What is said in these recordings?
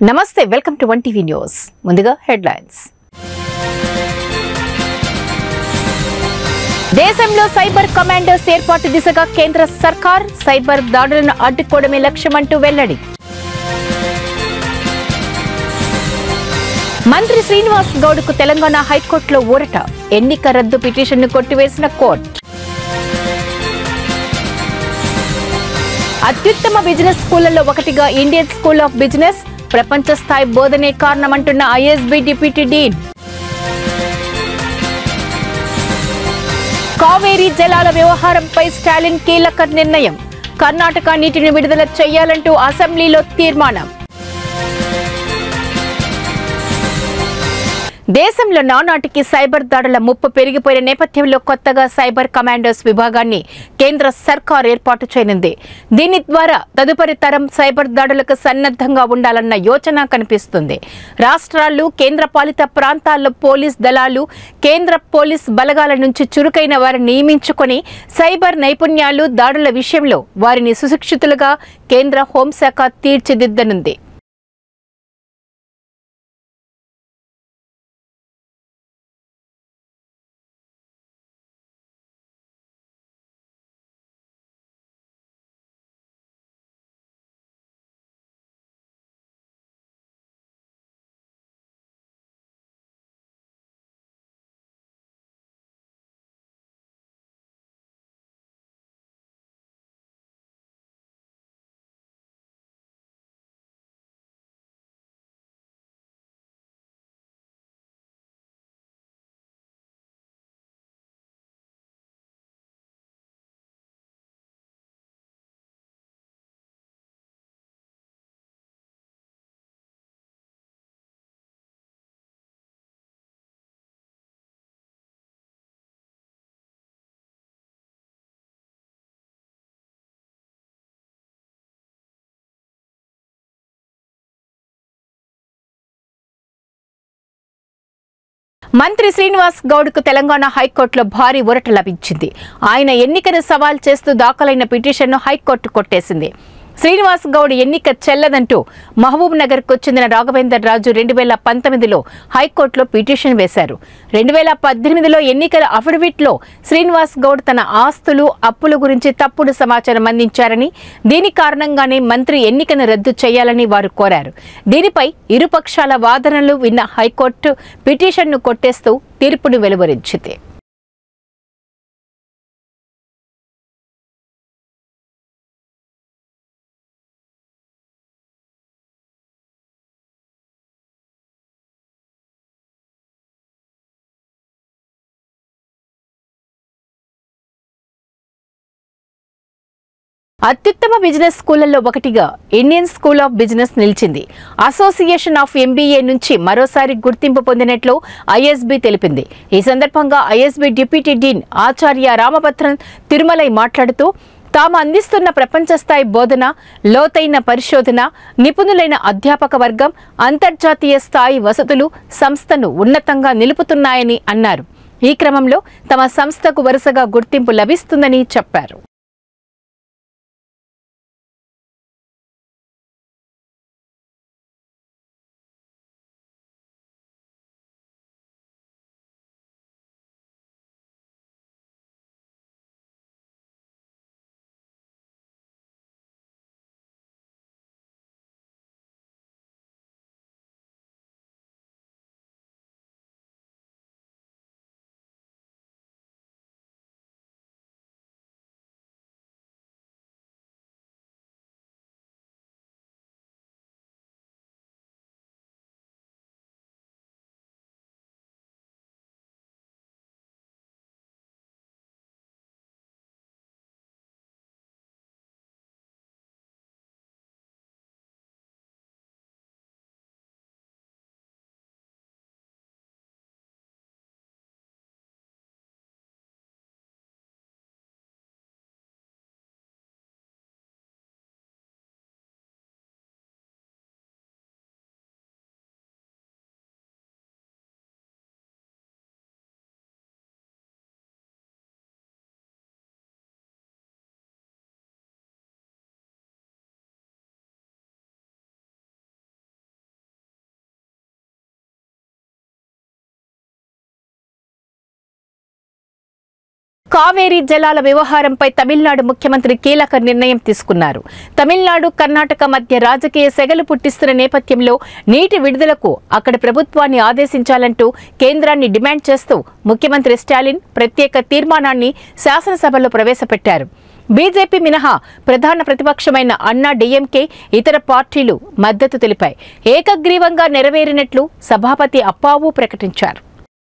నమస్తే welcome to 1 TV news ముందుగా headlines దేశంలో సైబర్ కమాండర్స్ ఏర్పాటు దిశగా కేంద్ర సర్కార్ సైబర్ దాడులను అడ్డుకోవడమే లక్ష్యమంటూ వెల్లడి మంత్రి శ్రీనివాస్ గౌడ్కు తెలంగాణ హైకోర్టులో ఊరట ఎన్నిక రద్దు పిటిషన్ను కొట్టివేసిన కోర్టు అత్యుత్తమ బిజినెస్ స్కూళ్లలో ఒకటిగా ఇండియన్ స్కూల్ ఆఫ్ బిజినెస్ ప్రపంచ స్థాయి బోధనే కారణమంటున్న ఐఎస్బీ డిప్యూటీ డీన్ కావేరీ జలాల వ్యవహారంపై స్టాలిన్ కీలక నిర్ణయం కర్ణాటక నీటిని విడుదల చేయాలంటూ అసెంబ్లీలో తీర్మానం దేశంలో నానాటికి సైబర్ దాడుల ముప్పు పెరిగిపోయిన నేపథ్యంలో కొత్తగా సైబర్ కమాండర్స్ విభాగాన్ని కేంద్ర సర్కార్ ఏర్పాటు చేయనుంది. దీని ద్వారా తదుపరి తరం సైబర్ దాడులకు సన్నద్ధంగా ఉండాలన్న యోచన కనిపిస్తుంది. రాష్ట్రాలు, కేంద్రపాలిత ప్రాంతాల్లో పోలీస్ దళాలు, కేంద్ర పోలీస్ బలగాల నుంచి చురుకైన వారిని నియమించుకొని సైబర్ నైపుణ్యాలు, దాడుల విషయంలో వారిని సుశిక్షితులుగా కేంద్ర హోంశాఖ తీర్చిదిద్దనుంది. మంత్రి శ్రీనివాస్ గౌడ్కు తెలంగాణ హైకోర్టులో భారీ ఊరట లభించింది. ఆయన ఎన్నికను సవాల్ చేస్తూ దాఖలైన పిటిషన్ను హైకోర్టు కొట్టేసింది. శ్రీనివాస్ గౌడ్ ఎన్నిక చెల్లదంటూ మహబూబ్ నగర్కు చెందిన రాఘవేందర్ రాజు 2019లో హైకోర్టులో పిటిషన్ వేశారు. 2018లో ఎన్నికల అఫిడవిట్లో శ్రీనివాస్ గౌడ్ తన ఆస్తులు, అప్పుల గురించి తప్పుడు సమాచారం అందించారని, దీని కారణంగానే మంత్రి ఎన్నికను రద్దు చేయాలని వారు కోరారు. దీనిపై ఇరుపక్షాల వాదనలు విన్న హైకోర్టు పిటిషన్ను కొట్టేస్తూ తీర్పును వెలువరించింది. అత్యుత్తమ బిజినెస్ స్కూళ్లలో ఒకటిగా ఇండియన్ స్కూల్ ఆఫ్ బిజినెస్ నిలిచింది. అసోసియేషన్ ఆఫ్ ఎంబీఏ నుంచి మరోసారి గుర్తింపు పొందినట్లు ఐఎస్బీ తెలిపింది. ఈ సందర్భంగా ఐఎస్బీ డిప్యూటీ డీన్ ఆచార్య రామభద్రన్ తిరుమలై మాట్లాడుతూ, తాము అందిస్తున్న ప్రపంచ స్థాయి బోధన, లోతైన పరిశోధన, నిపుణులైన అధ్యాపక వర్గం, అంతర్జాతీయ స్థాయి వసతులు సంస్థను ఉన్నతంగా నిలుపుతున్నాయని అన్నారు. ఈ క్రమంలో తమ సంస్థకు వరుసగా గుర్తింపు లభిస్తుందని చెప్పారు. కావేరీ జలాల వ్యవహారంపై తమిళనాడు ముఖ్యమంత్రి కీలక నిర్ణయం తీసుకున్నారు. తమిళనాడు, కర్ణాటక మధ్య రాజకీయ సెగలు పుట్టిస్తున్న నేపథ్యంలో నీటి విడుదలకు అక్కడి ప్రభుత్వాన్ని ఆదేశించాలంటూ కేంద్రాన్ని డిమాండ్ చేస్తూ ముఖ్యమంత్రి స్టాలిన్ ప్రత్యేక తీర్మానాన్ని శాసనసభలో ప్రవేశపెట్టారు. బీజేపీ మినహా ప్రధాన ప్రతిపక్షమైన అన్నా డీఎంకే ఇతర పార్టీలు మద్దతు తెలిపాయి. ఏకగ్రీవంగా నెరవేరినట్లు సభాపతి అప్పావు ప్రకటించారు.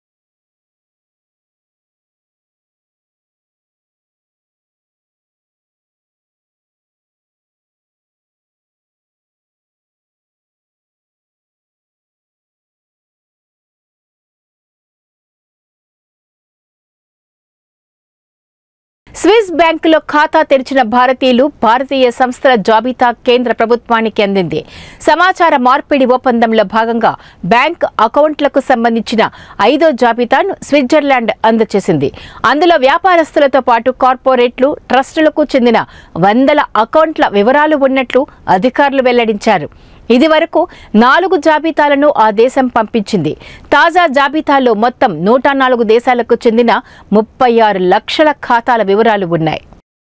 స్విస్ బ్యాంకులో ఖాతా తెరిచిన భారతీయులు భారతీయ సంస్థల జాబితా కేంద్ర ప్రభుత్వానికి అందింది. సమాచార మార్పిడి ఒప్పందంలో భాగంగా బ్యాంక్ అకౌంట్లకు సంబంధించిన 5వ జాబితాను స్విట్జర్లాండ్ అందజేసింది. అందులో వ్యాపారస్తులతో పాటు కార్పొరేట్లు, ట్రస్టులకు చెందిన వందల అకౌంట్ల వివరాలు ఉన్నట్లు అధికారులు వెల్లడించారు. ఇది వరకు 4 జాబితాలను ఆ దేశం పంపించింది. తాజా జాబితాలో మొత్తం 104 దేశాలకు చెందిన 36 లక్షల ఖాతాల వివరాలు ఉన్నాయి.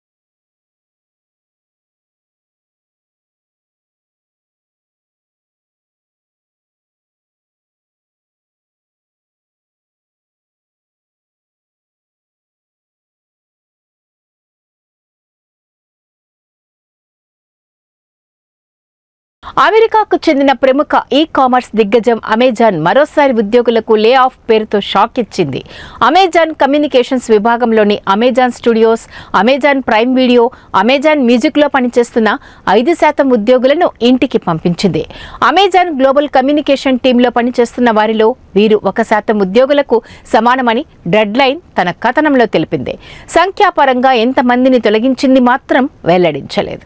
అమెరికాకు చెందిన ప్రముఖ ఈ-కామర్స్ దిగ్గజం అమెజాన్ మరోసారి ఉద్యోగులకు లే ఆఫ్ పేరుతో షాక్ ఇచ్చింది. అమెజాన్ కమ్యూనికేషన్స్ విభాగంలోని Amazon studios, Amazon prime video, Amazon మ్యూజిక్లో పనిచేస్తున్న 5% ఉద్యోగులను ఇంటికి పంపించింది. అమెజాన్ గ్లోబల్ కమ్యూనికేషన్ టీంలో పనిచేస్తున్న వారిలో వీరు 1% ఉద్యోగులకు సమానమని డెడ్లైన్ తన కథనంలో తెలిపింది. సంఖ్యాపరంగా ఎంతమందిని తొలగించింది మాత్రం వెల్లడించలేదు.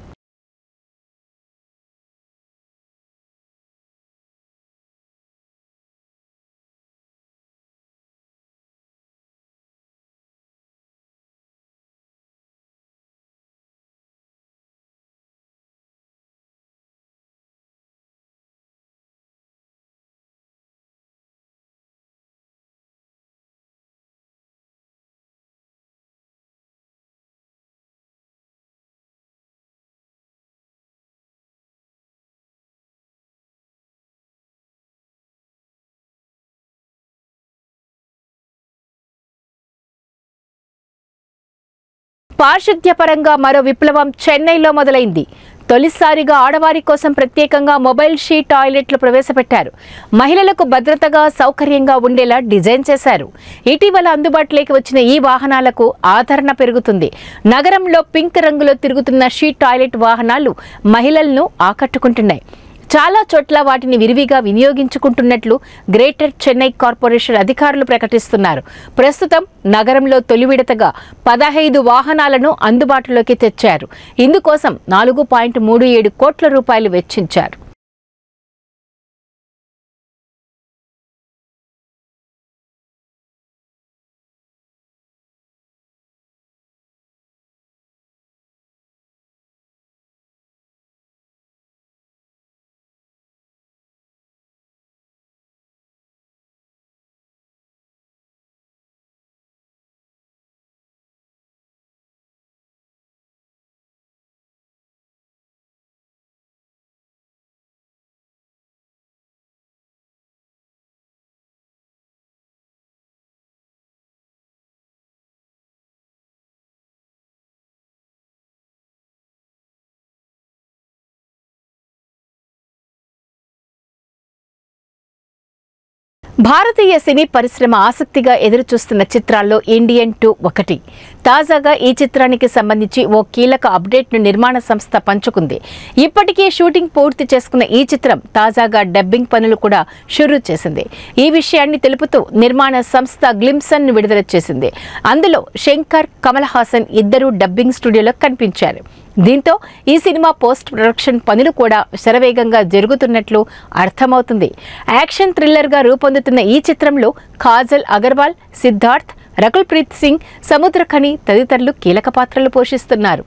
పారిశుద్ధ్యపరంగా మరో విప్లవం చెన్నైలో మొదలైంది. తొలిసారిగా ఆడవారి కోసం ప్రత్యేకంగా మొబైల్ షీ టాయిలెట్లు ప్రవేశపెట్టారు. మహిళలకు భద్రతగా, సౌకర్యంగా ఉండేలా డిజైన్ చేశారు. ఇటీవల అందుబాటులోకి వచ్చిన ఈ వాహనాలకు ఆదరణ పెరుగుతుంది. నగరంలో పింక్ రంగులో తిరుగుతున్న షీ టాయిలెట్ వాహనాలు మహిళలను ఆకట్టుకుంటున్నాయి. చాలా చోట్ల వాటిని విరివిగా వినియోగించుకుంటున్నట్లు గ్రేటర్ చెన్నై కార్పొరేషన్ అధికారులు ప్రకటిస్తున్నారు. ప్రస్తుతం నగరంలో తొలి విడతగా 15 వాహనాలను అందుబాటులోకి తెచ్చారు. ఇందుకోసం 4.37 కోట్ల రూపాయలు వెచ్చించారు. భారతీయ సినీ పరిశ్రమ ఆసక్తిగా ఎదురుచూస్తున్న చిత్రాల్లో ఇండియన్ 2 ఒకటి. తాజాగా ఈ చిత్రానికి సంబంధించి ఓ కీలక అప్డేట్ను నిర్మాణ సంస్థ పంచుకుంది. ఇప్పటికే షూటింగ్ పూర్తి చేసుకున్న ఈ చిత్రం తాజాగా డబ్బింగ్ పనులు కూడా షురూ చేసింది. ఈ విషయాన్ని తెలుపుతూ నిర్మాణ సంస్థ గ్లింప్సన్ విడుదల చేసింది. అందులో శంకర్, కమల్ హాసన్ ఇద్దరూ డబ్బింగ్ స్టూడియోలో కనిపించారు. దీంతో ఈ సినిమా పోస్ట్ ప్రొడక్షన్ పనులు కూడా శరవేగంగా జరుగుతున్నట్లు అర్థమవుతుంది. యాక్షన్ థ్రిల్లర్గా రూపొందుతున్న ఈ చిత్రంలో కాజల్ అగర్వాల్, సిద్ధార్థ్, రకుల్ ప్రీత్ సింగ్, సముద్రఖని తదితరులు కీలక పాత్రలు పోషిస్తున్నారు.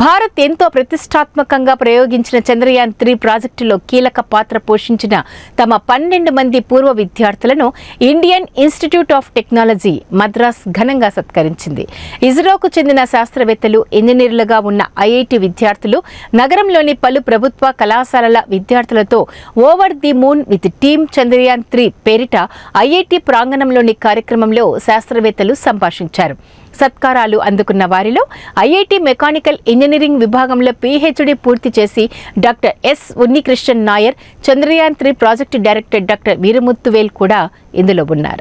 భారత్ ఎంతో ప్రతిష్టాత్మకంగా ప్రయోగించిన చంద్రయాన్ 3 ప్రాజెక్టులో కీలక పాత్ర పోషించిన తమ 12 మంది పూర్వ విద్యార్థులను Indian institute of technology Madras ఘనంగా సత్కరించింది. ఇస్రోకు చెందిన శాస్త్రవేత్తలు, ఇంజనీర్లుగా ఉన్న ఐఐటి విద్యార్థులు నగరంలోని పలు ప్రభుత్వ కళాశాలల విద్యార్థులతో over the moon with team Chandrayaan 3 పేరిట ఐఐటి ప్రాంగణంలోని కార్యక్రమంలో శాస్త్రవేత్తలు సంభాషించారు. సత్కారాలు అందుకున్న వారిలో ఐఐటి మెకానికల్ ఇంజనీరింగ్ విభాగంలో పీహెచ్డీ పూర్తి చేసి doctor S Unnikrishnan Nair, Chandrayaan 3 project director doctor Veeramuthuvel కూడా ఇందులో ఉన్నారు.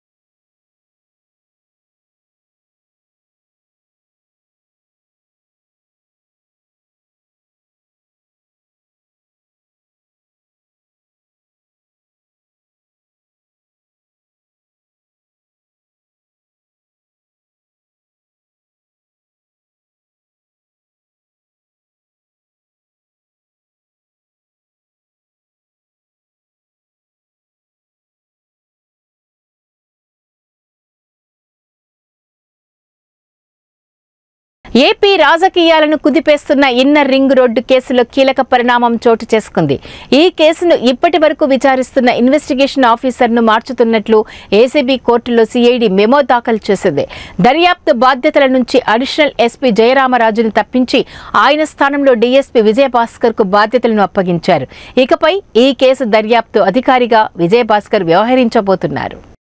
ఏపీ రాజకీయాలను కుదిపేస్తున్న ఇన్నర్ రింగ్ రోడ్డు కేసులో కీలక పరిణామం చోటు చేసుకుంది. ఈ కేసును ఇప్పటి వరకు విచారిస్తున్న ఇన్వెస్టిగేషన్ ఆఫీసర్ను మార్చుతున్నట్లు ఏసీబీ కోర్టులో సిఐడి మెమో దాఖలు చేసింది. దర్యాప్తు బాధ్యతల నుంచి అడిషనల్ ఎస్పీ జయరామరాజును తప్పించి ఆయన స్థానంలో డీఎస్పీ విజయభాస్కర్ కు బాధ్యతలను అప్పగించారు. ఇకపై ఈ కేసు దర్యాప్తు అధికారిగా విజయభాస్కర్ వ్యవహరించబోతున్నారు.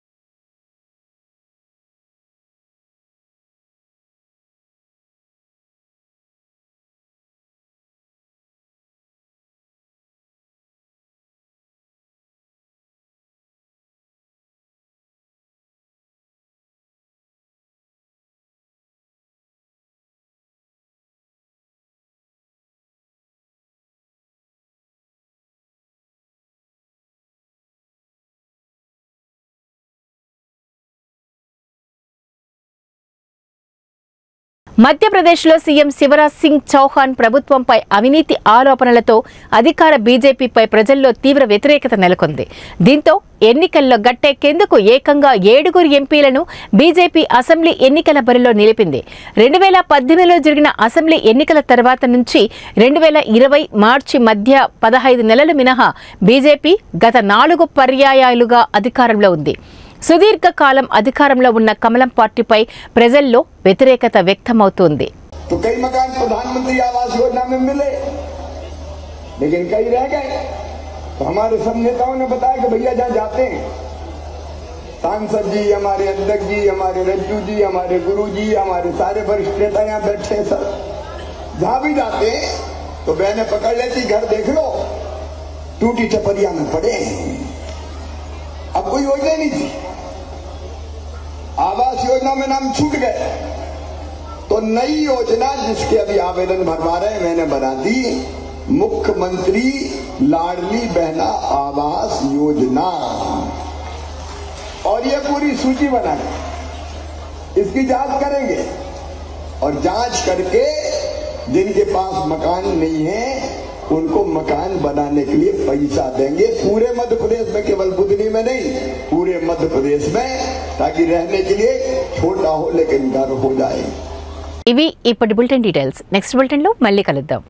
మధ్యప్రదేశ్లో సీఎం శివరాజ్ సింగ్ చౌహాన్ ప్రభుత్వంపై అవినీతి ఆరోపణలతో అధికార బీజేపీపై ప్రజల్లో తీవ్ర వ్యతిరేకత నెలకొంది. దీంతో ఎన్నికల్లో గట్టెక్కేందుకు ఏకంగా 7 ఎంపీలను బీజేపీ అసెంబ్లీ ఎన్నికల బరిలో నిలిపింది. 2018లో జరిగిన అసెంబ్లీ ఎన్నికల తర్వాత నుంచి 2020 మార్చి మధ్య 15 నెలలు మినహా బీజేపీ గత 4 పర్యాయాలుగా అధికారంలో ఉంది. సుదీర్ఘ కాలం అధికారంలో ఉన్న కమలం పార్టీపై ప్రజల్లో వ్యతిరేకత వ్యక్తమవుతోంది. तो कई मकान प्रधानमंत्री आवास योजना में मिले, लेकिन कई रह गए। तो हमारे सब नेताओं ने बताया कि भैया जहाँ जाते हैं, सांसद जी, हमारे अध्यक्ष जी, हमारे रज्जू जी, हमारे गुरु जी, हमारे सारे वरिष्ठ नेता यहाँ बैठे हैं सर, जहाँ भी जाते हैं तो बहनें पकड़ लेती, घर देख लो टूटी टपरिया में पड़े हैं। अब कोई योजना नहीं थी, आवास योजना में नाम छूट गए, तो नई योजना जिसके अभी आवेदन भरवा रहे हैं मैंने बना दी, मुख्यमंत्री लाडली बहना आवास योजना। और ये पूरी सूची बना है, इसकी जांच करेंगे और जांच करके जिनके पास मकान नहीं है उनको मकान बनाने के लिए पैसा देंगे, पूरे मध्य प्रदेश में, केवल बुधनी में नहीं, पूरे मध्य प्रदेश में, ताकि रहने के लिए छोटा हो लेकिन घर हो जाए. ఇవి ఇప్పటి బులెటిన్ డీటెయిల్స్. నెక్స్ట్ బులెటిన్ లో మళ్ళీ కలుద్దాం.